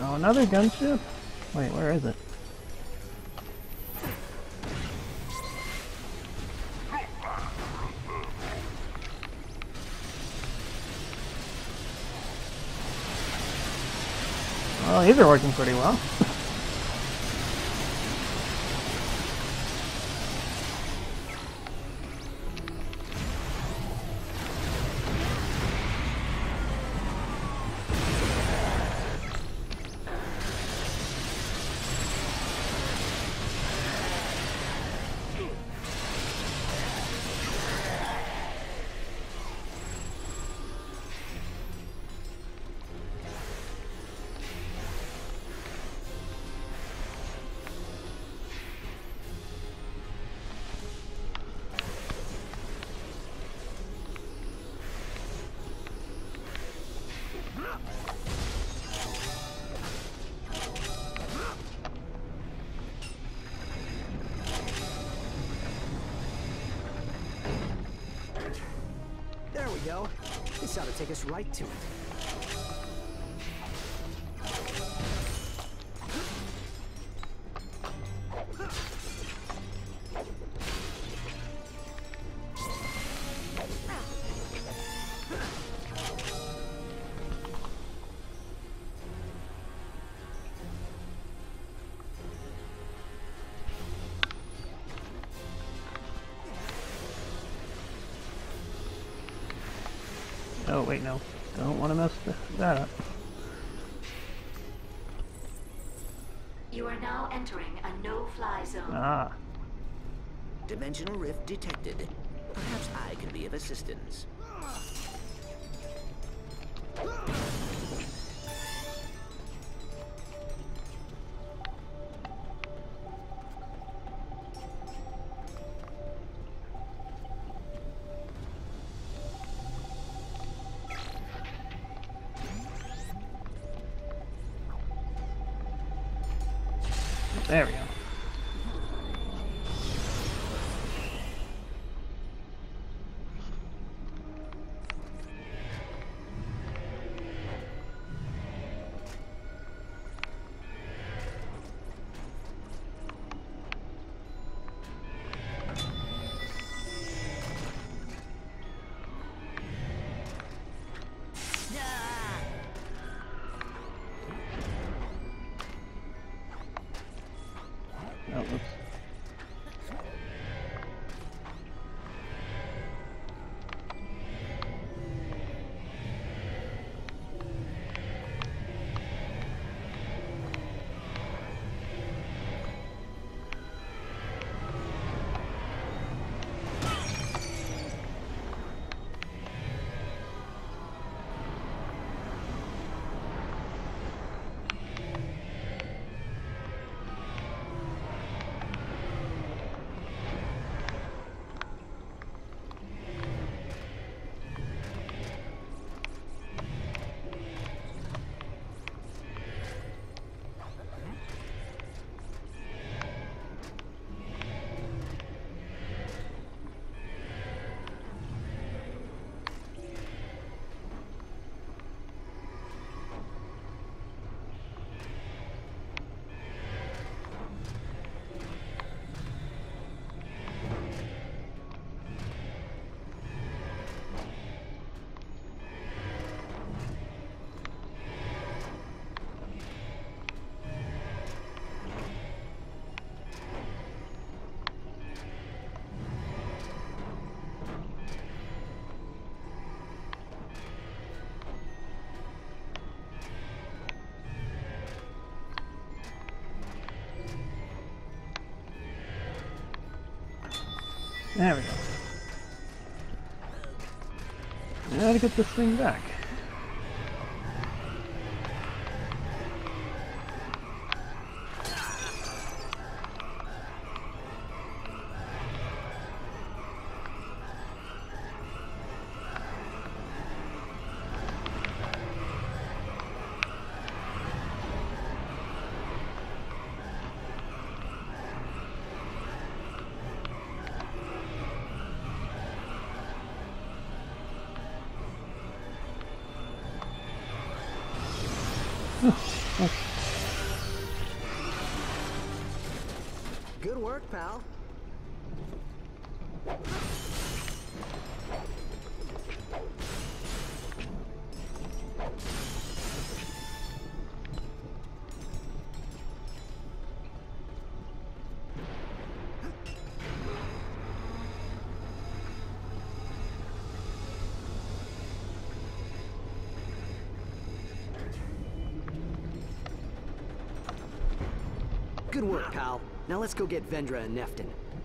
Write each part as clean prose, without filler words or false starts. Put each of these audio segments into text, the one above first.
no, another gunship? Wait, where is it? Well, these are working pretty well. There we go. This ought to take us right to it. Oh, wait, no. Don't want to mess that up. You are now entering a no-fly zone. Ah. Dimensional rift detected. Perhaps I can be of assistance. There we go. Oh, oops. There we go. Now to get this thing back. Good work, pal. Good work, pal. Now let's go get Vendra and Neftin.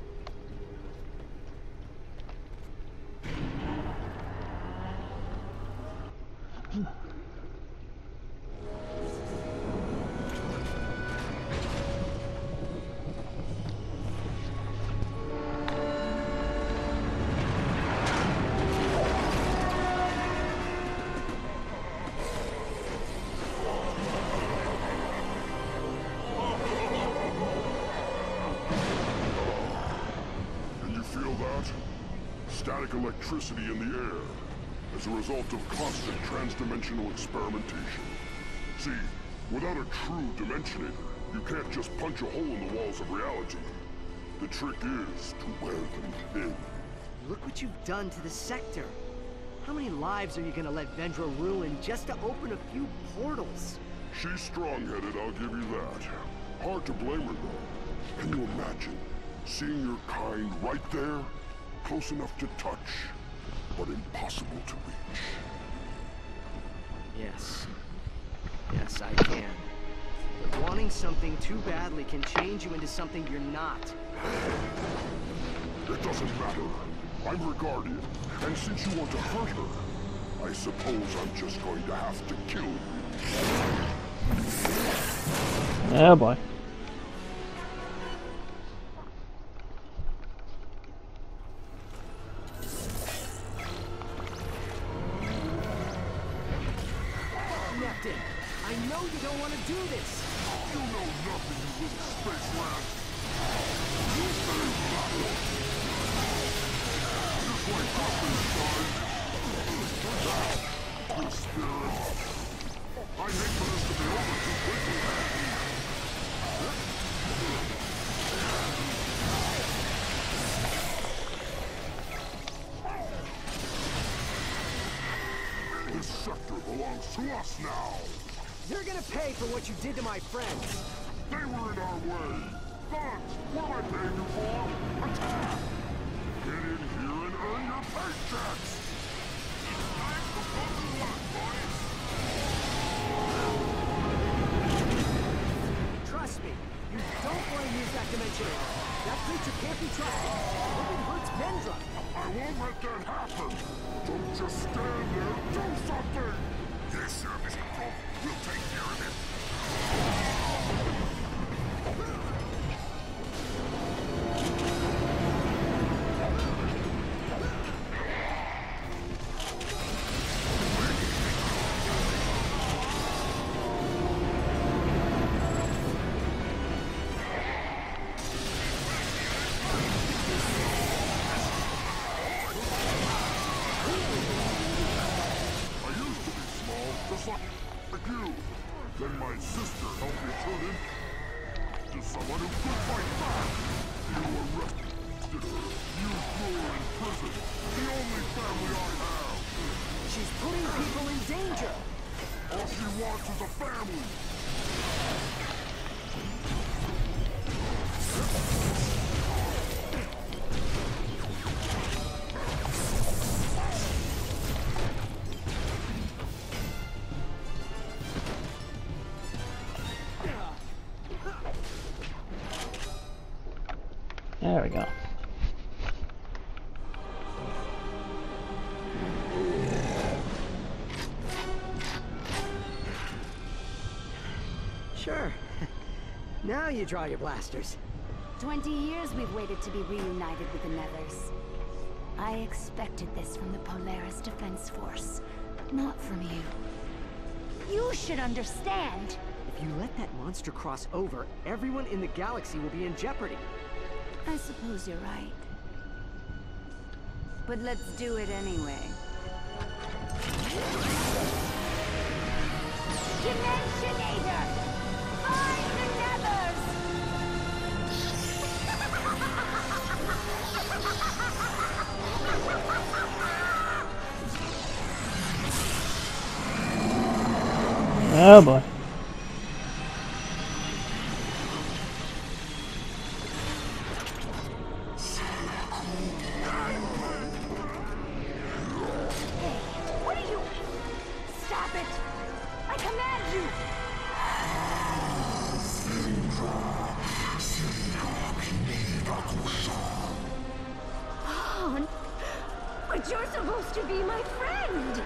Static electricity in the air as a result of constant transdimensional experimentation. See, without a true dimensionator, you can't just punch a hole in the walls of reality. The trick is to wear them thin. Look what you've done to the sector. How many lives are you gonna let Vendra ruin just to open a few portals? She's strong-headed, I'll give you that. Hard to blame her, though. Can you imagine seeing your kind right there? Close enough to touch, but impossible to reach. Yes. Yes, I can. But wanting something too badly can change you into something you're not. It doesn't matter. I'm her guardian, and since you want to hurt her, I suppose I'm just going to have to kill you. Oh boy. I know you don't want to do this! You know nothing, you little space rat! You stay that one! Just wake up inside! Good spirit! I hate for this to be over too quickly! This sector belongs to us now! You're gonna pay for what you did to my friends! They were in our way! Thugs, what am I paying you for? Attack! Get in here and earn your paychecks! It's time for fucking work, boys! Trust me, you don't want to use that dimensionator. That creature can't be trusted. If it hurts Vendra. I won't let that happen! Don't just stand there, do something! Yes, sir, Mr. Crow. We'll take care of it. Just like you. Then my sister helped me turn into someone who could fight back. You arrested her. You threw her in prison. The only family I have. She's putting people in danger. All she wants is a family. There we go. Sure. Now you draw your blasters. 20 years we've waited to be reunited with the Nethers. I expected this from the Polaris Defense Force, not from you. You should understand! If you let that monster cross over, everyone in the galaxy will be in jeopardy. I suppose you're right. But let's do it anyway. Dimensionator! Find the Nethers! Oh boy. What are you? Stop it! I command you! Oh, but you're supposed to be my friend!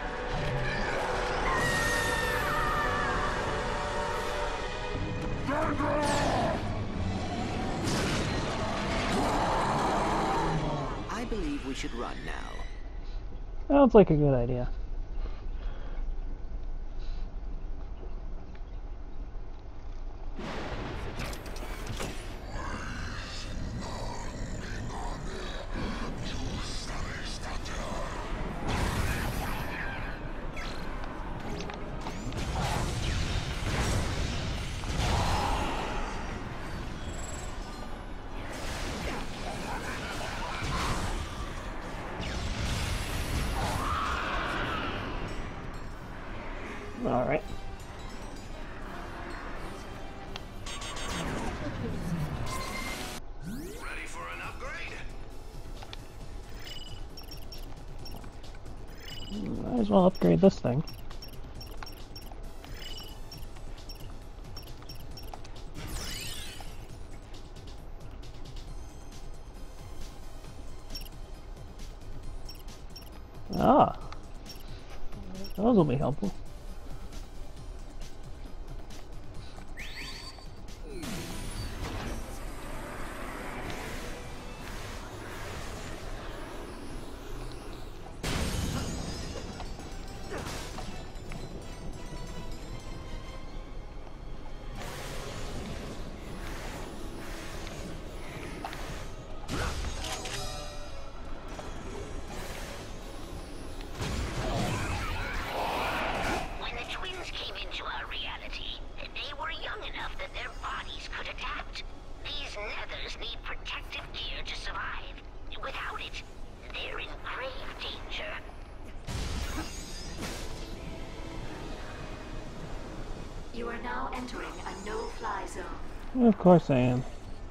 I believe we should run now. Sounds like a good idea. All right. Ready for an upgrade? Might as well upgrade this thing. Ah. Those will be helpful. When the twins came into our reality, they were young enough that their bodies could adapt. These nethers need protective gear to survive. Without it, they're in grave danger. You are now entering a no-fly zone. Of course I am.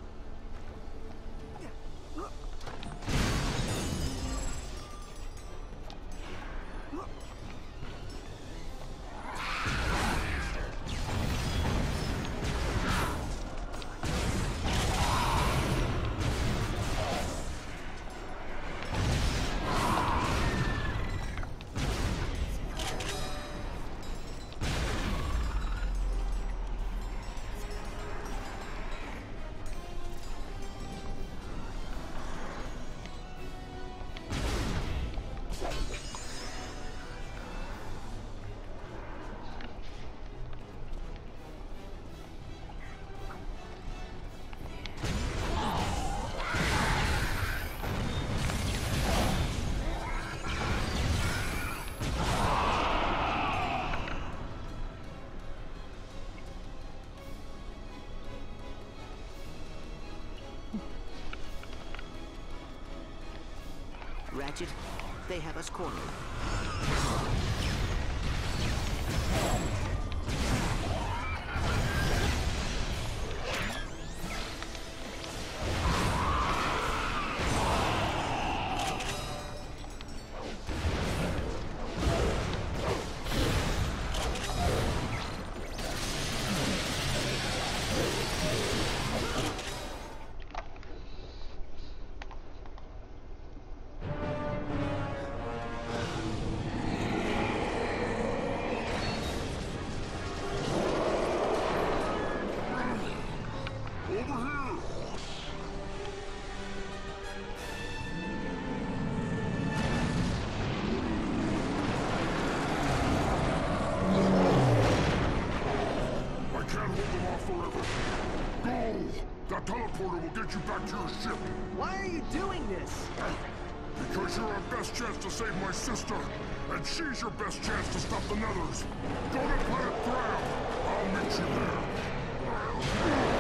Ratchet, they have us cornered. That teleporter will get you back to your ship. Why are you doing this? Because you're our best chance to save my sister. And she's your best chance to stop the Nethers. Go to Planet Thram. I'll meet you there.